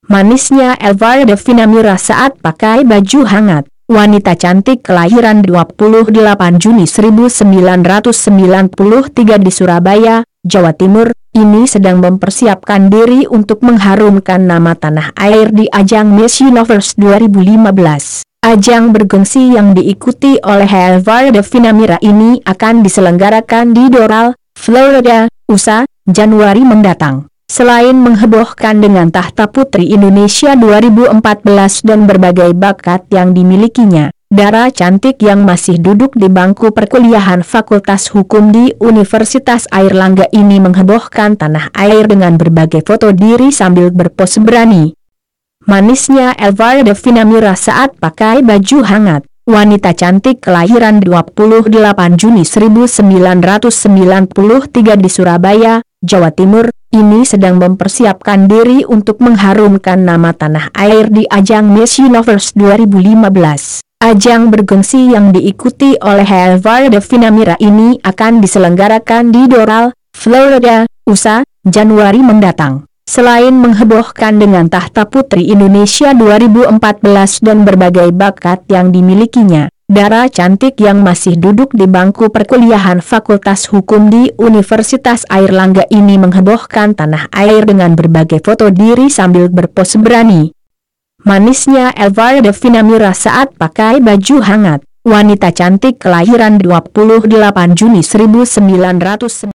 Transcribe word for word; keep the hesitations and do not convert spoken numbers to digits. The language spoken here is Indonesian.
Manisnya Elva Devina Mira saat pakai baju hangat. Wanita cantik kelahiran dua puluh delapan Juni seribu sembilan ratus sembilan puluh tiga di Surabaya, Jawa Timur, ini sedang mempersiapkan diri untuk mengharumkan nama tanah air di ajang Miss Universe dua ribu lima belas. Ajang bergengsi yang diikuti oleh Elva Devina Mira ini akan diselenggarakan di Doral, Florida, U S A, Januari mendatang. Selain menghebohkan dengan tahta Putri Indonesia dua ribu empat belas dan berbagai bakat yang dimilikinya, Dara cantik yang masih duduk di bangku perkuliahan Fakultas Hukum di Universitas Airlangga ini menghebohkan tanah air dengan berbagai foto diri sambil berpose berani. Manisnya Elva Devina Mira saat pakai baju hangat. Wanita cantik kelahiran dua puluh delapan Juni seribu sembilan ratus sembilan puluh tiga di Surabaya, Jawa Timur, ini sedang mempersiapkan diri untuk mengharumkan nama tanah air di ajang Miss Universe dua ribu lima belas. Ajang bergengsi yang diikuti oleh Elva Devina Mira ini akan diselenggarakan di Doral, Florida, U S A, Januari mendatang. Selain menghebohkan dengan tahta Putri Indonesia dua ribu empat belas dan berbagai bakat yang dimilikinya, Dara cantik yang masih duduk di bangku perkuliahan Fakultas Hukum di Universitas Airlangga ini menghebohkan tanah air dengan berbagai foto diri sambil berpose berani. Manisnya Elva Devina Mira saat pakai baju hangat. Wanita cantik kelahiran dua puluh delapan Juni seribu sembilan ratus